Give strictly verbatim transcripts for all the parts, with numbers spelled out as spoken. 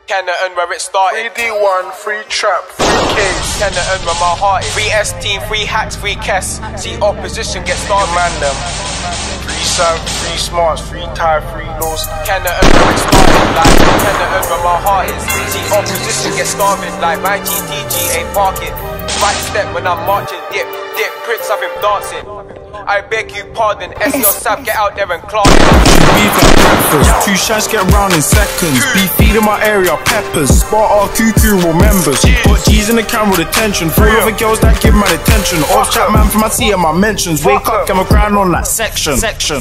Canada where it started. three D one, free trap, free case. Canada where my heart is. Free S team, free hats, free Kess. See opposition get started. Man them. Free Sam, free smarts, free tie, free laws. Canada where it started. Like Canada where my heart is. See opposition get starving. Like my G T G ain't parking. Right step when I'm marching. Dip, dip, Prince of him dancing. I beg you pardon, S your Sab, get out there and clap it. Beef like breakfast, two shots get round in seconds. Beef feed in my area, peppers. Spot our cuckoo remembers. Put G's in the camera with attention. Three other girls that give man attention. Off chat man from my tea and my mentions. Wake up, get my crown on that section. Section.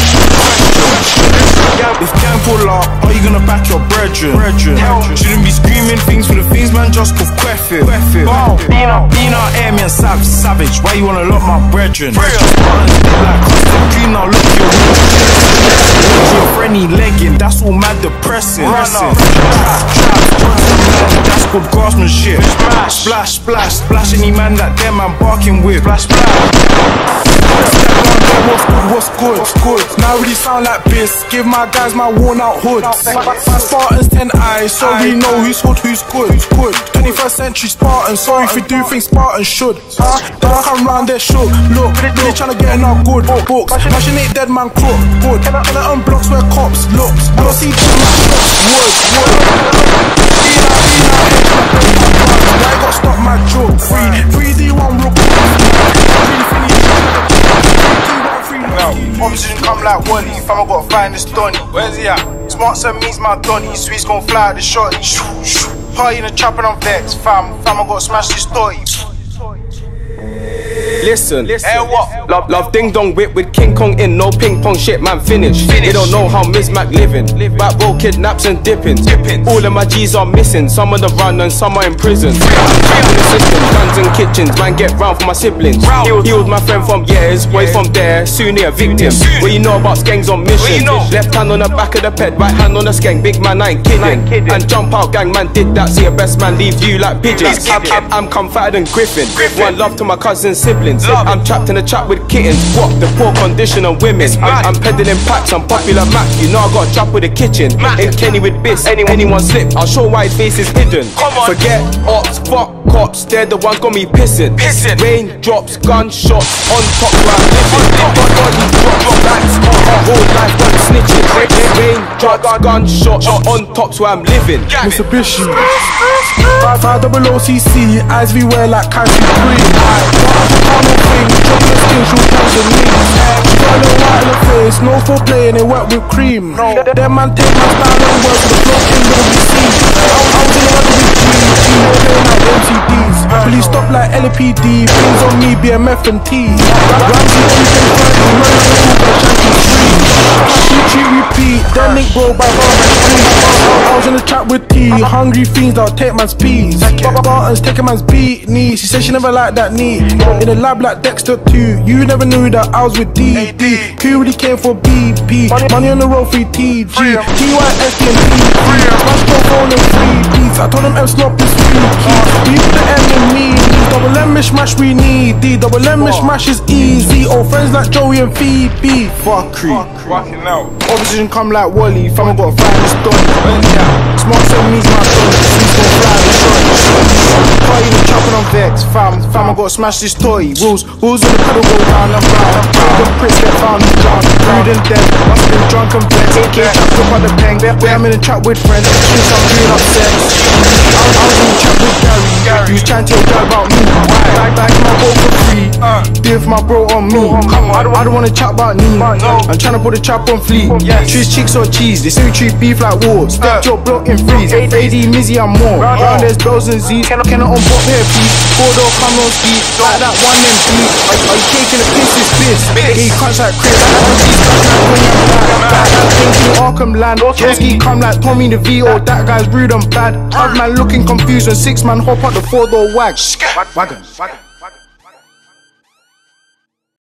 If gang pull up, are you gonna back your brethren? Shouldn't be screaming things for the things man just cause queffit. Dina, Dina, air me and Sav, savage. Why you wanna lock my brethren? Like custom dream, now look your your friendly legging, that's all mad depressing. That's good craftsmanship. Splash, splash, splash any man that them man barking with. Splash, splash. What's good, what's good, what's good? Now really sound like this. Give my guys my worn out hoods. My Spartans ten eyes, so we know who's hood, who's good, who's good. twenty-first century Spartans, sorry if we do things Spartans should. Huh? Don't come round there shook. Look, they tryna get in our good books. Mashing ain't dead man crook. Good. Can I own blocks where cops look? I don't see dead man shook. Wood, wood. I got stop my joke. Free, three D one rook. Opposition come like Wally, fam I gotta find this Donny. Where's he at? Smart son means my Donny, Sweet's gon' fly the shorty. Party in the trap and I'm vexed, fam, fam I gotta smash this story. Listen, Listen. Hey, what? Love, love ding dong whip with King Kong in, no ping pong shit, man finish. Finish. They don't know how Miss Mac living. Back row kidnaps and dipping. Dipping. All of my G's are missing, some of them run and some are in prison. I'm trapped in the system, guns and kitchens, man get round for my siblings. He was, he was my friend from years, boys from there, soon he a victim. Soon. What you know about skanks on mission? You know? Left hand on the back of the ped, right hand on the skank, big man I ain't kidding. I ain't kidding. And jump out gang man did that, see a best man leave you like pigeons. I'm, I'm, I'm comforted and Griffin. Griffin. One love to my cousin siblings. Love. I'm trapped in the trap with kittens. What? The poor condition of women. I'm, I'm peddling packs, I'm popular Mac. You know I got a trap with the kitchen. In Kenny with Biss, anyone, anyone slip, I'll show why his face is hidden. Come on. Forget ops, fuck cops, they're the ones got me pissing. Pissing. Rain drops, gunshots on top where I'm living. Body drops, lights on, whole life gun snitching. Rain drops, gunshots on tops where I'm living. Mitsubishi five double O C C, eyes we wear like Cassie Green. Chocolate skin, she'll catch the knees. Got a little white in the face, no foreplay and it wet with cream. Them man take my style and work with the flow king with the C. I was in the weather with G, G playing like M C Ds. Please stop like L P D, things on me, B M F and T. Ramsey, Cheat, repeat, then link bro by bar and street. I was in the chat with T, hungry fiends, I'll take man's peas. Spartans taking man's beat knees. She said she never liked that knee. In the lab like Dexter two, you never knew that I was with D D. Who really came for B P? Money on the road, free T G. T Y S D and T G. Flash go phone and free beats. I told them M slop is free keys. We put the M in me. Double M mishmash we need. D double M mishmash is easy. All friends like Joey and Phoebe. Fuck creep. Fucking out. Opposition come like Wally, fam I gotta find this Donny. Smart son means my Donny, Sweet's gon' fly the shorty. Party in the trap and I'm vexed, fam, fam I gotta smash this toy. Wheels, wheels in the pedal go round and round. The Prince get found and drowned, rude and dead. Must have been drunk and vexed. Can't trapped up at the pen, where I'm in the trap with friends. Since I'm doing upset. I was in the trap with Gary, he was trying to tell a girl about me. Back back my bro for free, give my bro on me. I don't, I don't wanna chat about me. I'm trying to put a trap on fleet. Choose chicks or cheese, they say we treat beef like Warz. Step your block and freeze, A D, Mizzy and more. Round there's bells and Z's, can I on pop here please? Four door come on ski, like that one and three. Are, are you taking a piss, it's piss? Yeah, you can't like Chris, thinking Arkham land. Toski come like Tommy the V, or that guy's rude and bad. Five man looking confused when six man hop up the four door wag. Wagon, wagon.